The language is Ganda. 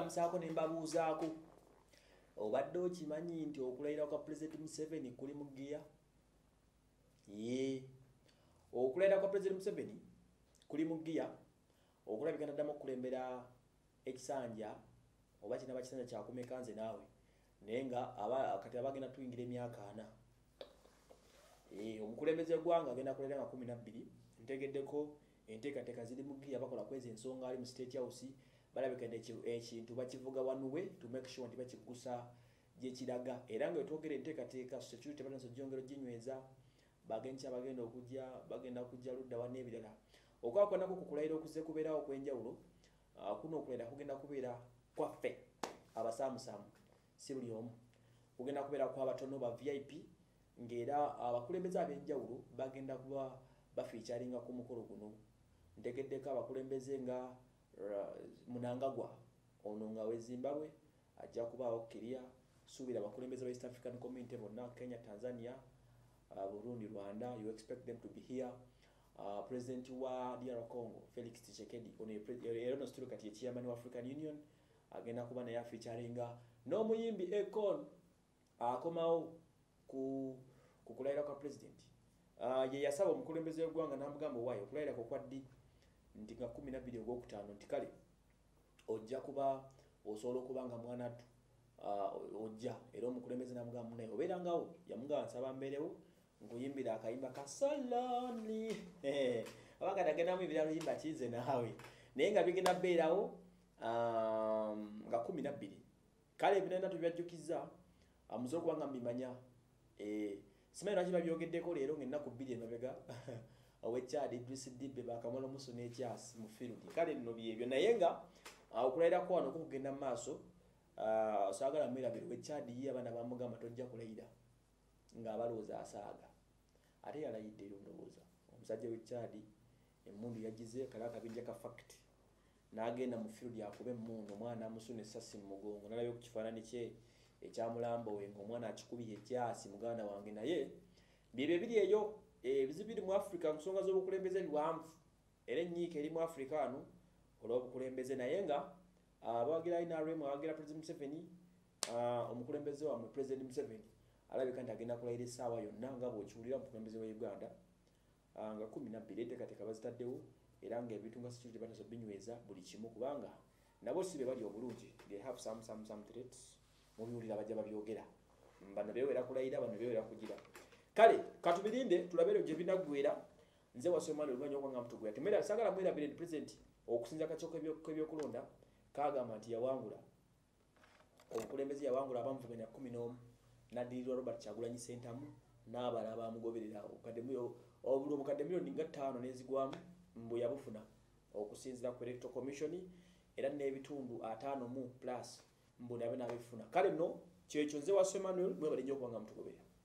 mbalamusaako ne mbabuuzaako obadde okimanyi nti okulayira kwa President Museveni kuli mu giya? Okulayira kwa President Museveni kuli mu giya, okulabika naddamu okulembera ekisanja oba kinaba kisanja kyakumeka nze naawe naye nga kati abagenda tuyingira emyaka 4. Omukulembeze gwanga agenda kulayira nga 12. Ntegeddeko enteekateeka ziri mu giya bakola kwezi ensonga ali mu State House balabika ekintu bakivuga wanuwe to make sure nti bakigusa gye kiraga era nga twogera enteekateeka security balance gyongero ginyweza bagenda kujja ludda wana ebirala okwako nako kukulayira okuze kubeerawo okwenjawulo kuno okulayira kugenda kubeera kwaffe abasaamusaamu si buli omu kugenda kubeera kw'abatono ba VIP ng'era abakulembeze ab'enjawulo bagenda kuba bafiicaringa ku mukolo guno. Ntegeddeko abakulembeze nga Munangagwa ono nga we Zimbabwe ajja kubaawo Kiria suubira abakulembeze ba East African Community bonna Kenya, Tanzania, Burundi, Rwanda, you expect them to be here. President wa DR Congo Felix Tshisekedi ono studio kati chairman wa African Union agenda kuba naye featuringa n'omuyimbi Akon akomawo ku kulayira kwa president. Ye yasaba omukulembeze w'eggwanga n'amugamba waayo okulayira kokwaddi nti nga 12 ogwokutaano nti kale ojja kuba osobola okubanga mwana attu ojja era omukulembeze n'amugamba naye obeerangawo yamugamba nsaba mbeerewo nkuyimbira akayimba kasaloni abaganda agendamu ebirala yimba kize naawe naye nga bigenda beerawo nga 12 kale ebinenda tubyajjukiza amuze okubanga mbimanya simanyi lwaki babyogeddeko leero ng'ennaku 2 emabega ow'ekyali Idris Dibbe bakamola muso n'ekyasi mu field kale nno byebyo naye nga okulayira kwano kugenda mu maaso saagala mwirabire w'ekyadi ye abaana bamugamba tojja kulayira ng'abalowooza asaaga ate yalayidde ero ndowooza omusajja w'ekyadi emmundu yagize kala akabinja ka fact n'agenda mu field akuba emmundu omwana amusuna essasi mu mugongo nalabye ku kifaananyi kye ekyamulambo we ng'omwana akikubye ekyasi muganda wange naye byebyo biri eyo ebizibu biri mu Africa nsonga z'obukulembeze biwanvu era ennyiika eri mu Afrikaano olw'obukulembeze naye nga abawagira NRM abawagira President Museveni omukulembeze wamwe President Museveni alabika nti agenda kulayira essaawa yonna nga bw'okiwulira omukulembeze wa Uganda nga 12 enteekateeka bazitaddewo era ng'ebintu nga security bataso binyweza buli kimu kubanga nabo si be bali obulungi they have some threats mubiwulira bajja babyogera bano beewera kulayira bano beewera kugira kale katubirinde tulabere gye binaggwera nze wasomali olwanya okwanga mutugwera temera sagala mwirabire president okusinza kakyoko k'ebyokulonda kagamba nti yawangula omukulembeze yawangula abamuvuganya 11 naddirirwa Robert Kyagulanyi Ssentamu n'abala bamugoberera obukadde miliyoni nga 5 n'ezigwamu mbu yabufuna okusinzira ku Electoral Commission era n'ebitundu 5 plus mbu nabe nabifuna kale nno kyekyo nze wasomali mwebale nnyo okubanga mutugobera.